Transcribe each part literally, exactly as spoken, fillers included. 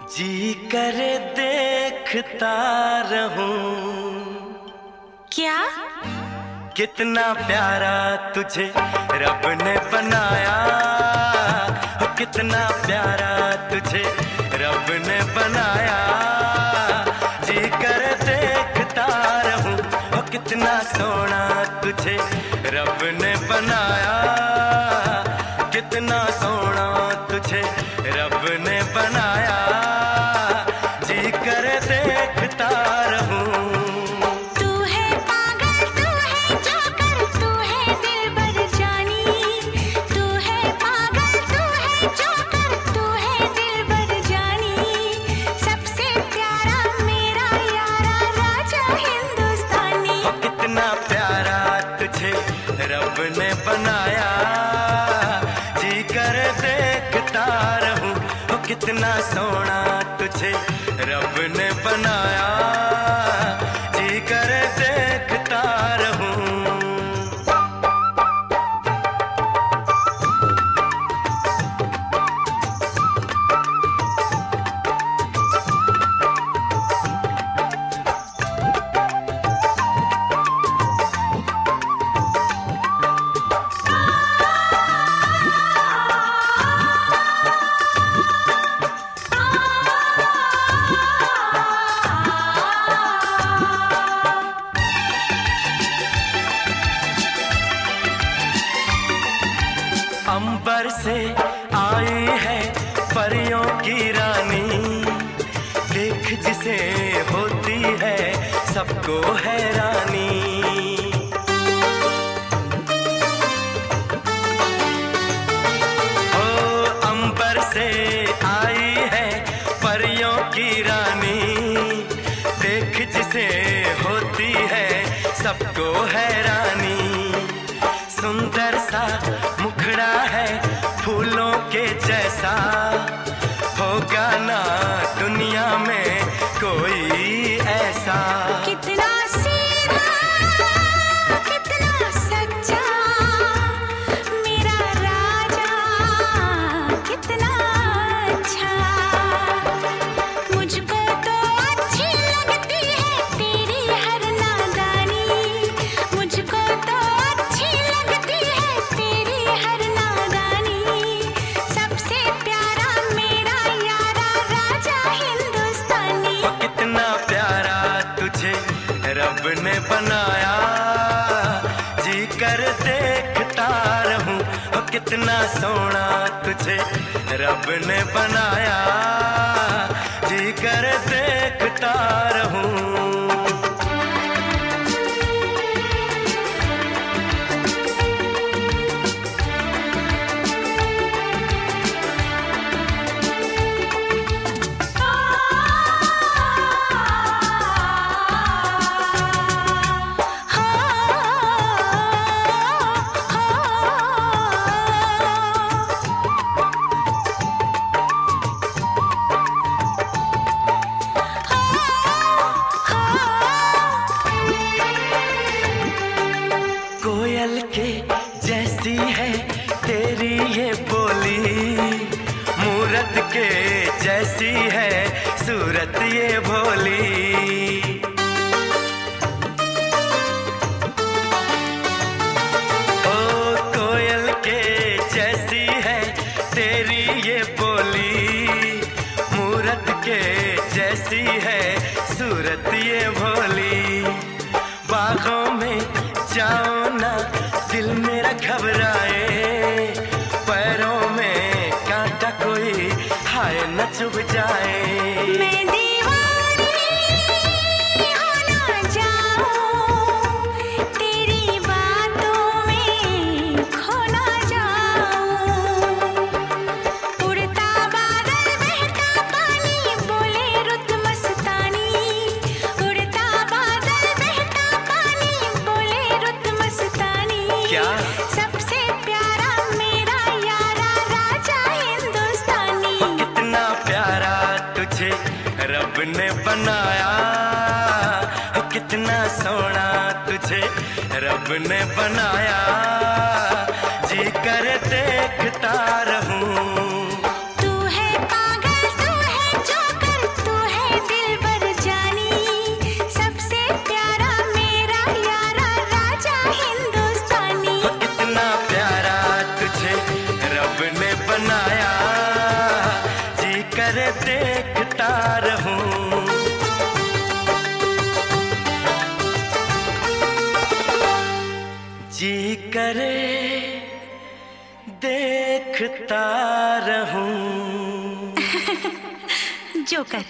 जी करे देखता रहूं। क्या? कितना प्यारा तुझे रब ने बनाया, कितना प्यारा तुझे रब ने बनाया। जी करे देखता रहूं, कितना सोना तुझे रब ने बनाया, कितना सोना तुझे रब ने बनाया। जी करे देखता रहूं। तू है पागल, तू है जोकर, तू है दिलबर जानी। तू है पागल, तू है जोकर, तू है दिलबर जानी। सबसे प्यारा मेरा यारा राजा हिंदुस्तानी। कितना प्यारा तुझे रब ने बनाया, जी कर देखता रहूं। कितना सोना तुझे रब ने बनाया, जी कर देखता रहूं। अंबर से आई है परियों की रानी, देख जिसे होती है सबको हैरानी। ओ अंबर से आई है परियों की रानी, देख जिसे होती है सबको हैरानी। सुंदर सा मुखड़ा है फूलों के जैसा, होगा ना दुनिया में कोई ऐसा। कितना सीधा, कितना सच्चा मेरा राजा, कितना अच्छा। मुझको तो अच्छी लगती है तेरी हर नादानी। मुझको तो अच्छी लगती है तेरी हर नादानी। सबसे प्यारा मेरा यारा राजा हिंदुस्तानी। कितना प्यारा तुझे रब ने बनाया, जी कर देखता रहूं। कितना सोना तुझे रब ने बनाया, जी कर देखता रहूं। कोयल के जैसी है तेरी ये बोली, मूरत के जैसी है सूरत ये भोली। ओ कोयल के जैसी है तेरी ये बोली, मूरत के जैसी है सूरत ये भोली। बागों में जाओ ना दिल मेरा घबराए, पैरों में कांटा कोई हाय न चुभ जाए। मैं दीवानी हो ना जाऊं, तेरी बातों में खो ना जाऊं। उड़ता बादल बहता पानी बोले रुत मस्तानी। उड़ता बादल बहता पानी बोले रुत मस्तानी। क्या? सबसे प्यारा मेरा यारा राजा हिंदुस्तानी। कितना प्यारा तुझे रब ने बनाया, कितना सोना तुझे रब ने बनाया, जी कर देखता रहूं। तू है पागल, तू है जोकर, करे देखता रहूं, जी करे देखता रहूं। जोकर।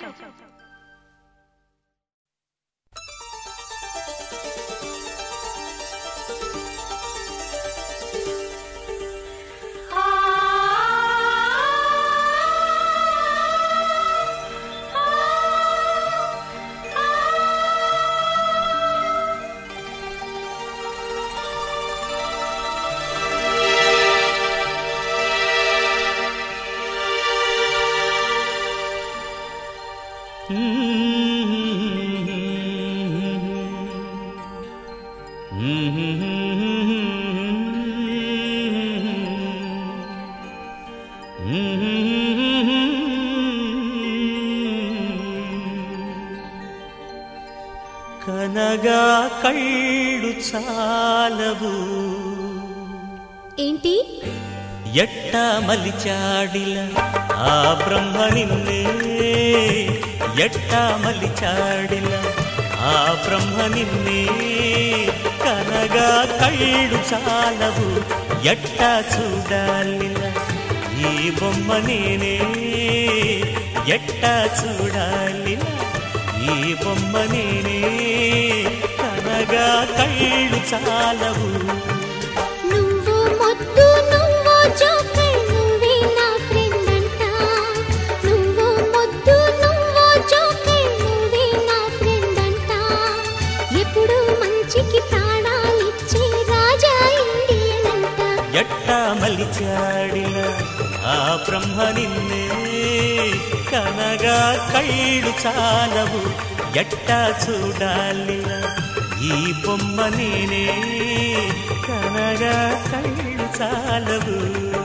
కనగా కళ్ళు చాలవు. ఏంటి? ఎట్ట మలిచాడిల ఆ బ్రహ్మ నిన్నే, ఎట్ట మలిచాడిల ఆ బ్రహ్మ నిన్నే. కనగా కళ్ళు చాలవు, ఎట్ట చూడాలిల ఈ బొమ్మ నేనే, ఎట్ట చూడాలిల ఈ బొమ్మ నేనే. కనగా కళ్ళు చాలవు. నువ్వు మొద్దు నువ్వు జోకర్, నువ్వే నా ఫ్రెండ్ అంట. నువ్వు మొద్దు నువ్వు జోకర్, నువ్వే నా ఫ్రెండ్ అంట. ఎప్పుడు మంచికి ప్రాణాలిచ్చే రాజా ఇండియన్ అంట. ఎట్ట మలిచాడిల ఆ బ్రహ్మ నిన్నే. కనగా కళ్ళు చాలవు, ఎట్ట చూడాలిల ఈ బొమ్మ నేనే. కనగా కళ్ళు చాలవు.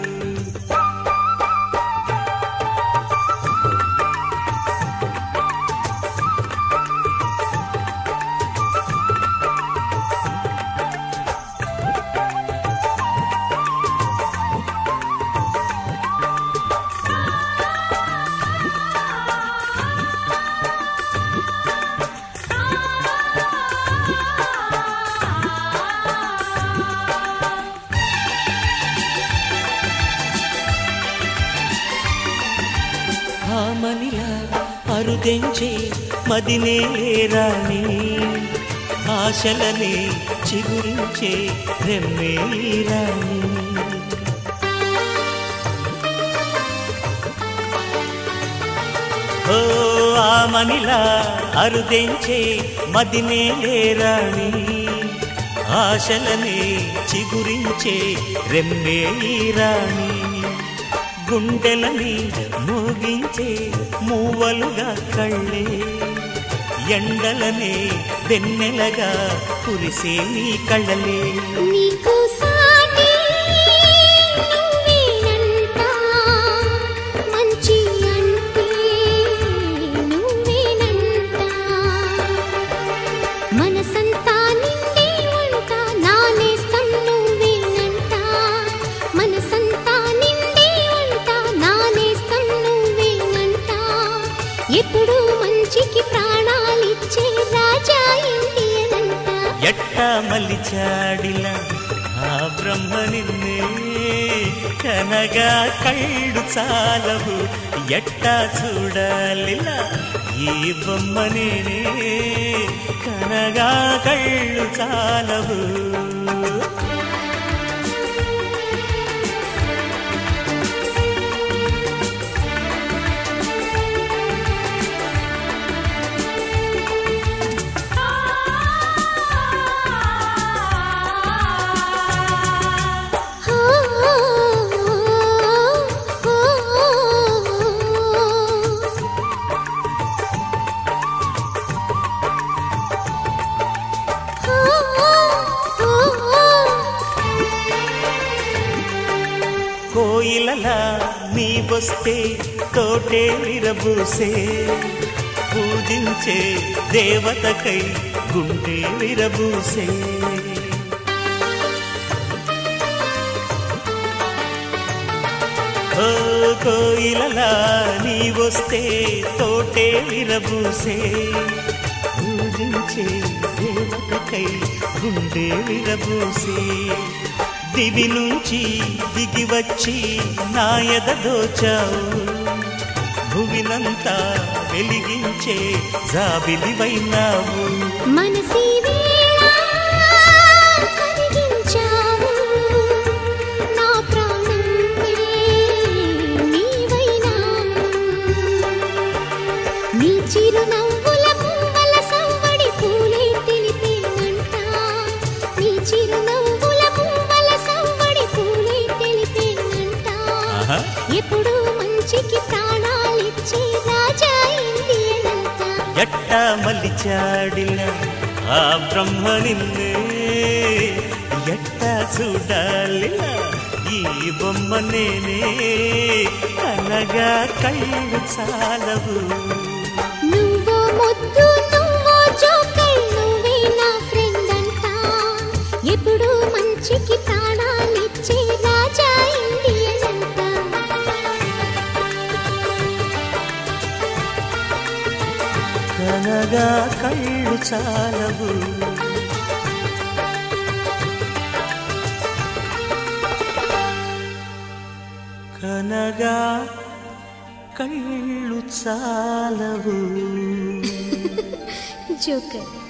ఆమనిలా అరుదెంచే మదినే రాణి, ఆశలనే చిగురించే రెమ్మే రాణి. ఓ ఆమనిలా అరుదెంచే మదినే రాణి, ఆశలనే చిగురించే రెమ్మే రాణి. గుండెలని మోగించే మూవలుగా కళ్ళే, ఎండలనే వెన్నెలగా కురిసే నీ కళ్ళలే. నీకు సాటి నువ్వేనంట, మంచి అంటే నువ్వేనంట. మనసంతా నిండే వంట, నా నేస్తం నువ్వేనంట. మనసంతా నిండే వంట, నా నేస్తం నువ్వేనంట. ఎప్పుడు మంచికి ప్రాణాలిచ్చే రాజా ఇండియన్ అంట. ఎట్ట మలిచాడిల ఆ బ్రహ్మ నిన్నే. కనగా కళ్ళు చాలవు, ఎట్ట చూడాలిల ఈ బొమ్మ నేనే. కనగా కళ్ళు చాలవు. కోయిలలా నీ వస్తే తోటే విరబూసే, పూజించే దేవతకై గుండె విరబూసే. ఓ ఓ కోయిలలా నీ వస్తే తోటే విరబూసే పూజించే దేవతకై గుండె విరబూసే దివి నుంచి దిగి వచ్చి నాయద దోచావు భువినంతా వెలిగించే జాబిలివైనావు మనసి వేళ కరిగించావు నా ప్రాణమే నీవైనావు నీ చిరునవ్వుల పువ్వుల సవ్వడి పూలే తెలిపేనంట నీ చిరునవ్వుల పువ్వుల సవ్వడి పూలే తెలిపేనంట ఎప్పుడు మంచికి ప్రాణాలిచ్చే రాజా ఇండియనంట ఎట్ట మలిచాడిల ఆ బ్రహ్మ నిన్నే ఎట్ట చూడాలిల ఈ బొమ్మ నేనే కనగా కళ్ళు చాలవు నువ్వో ముద్దు నువ్వో జోకర్ నువ్వే నా ఫ్రెండ్ అంట ఎప్పుడు మంచికి ప్రాణాలిచ్చే రాజా ఇండియన్ అంట కనగా కళ్ళు చాలవు కనగా కళ్ళు చాలవు జోకర్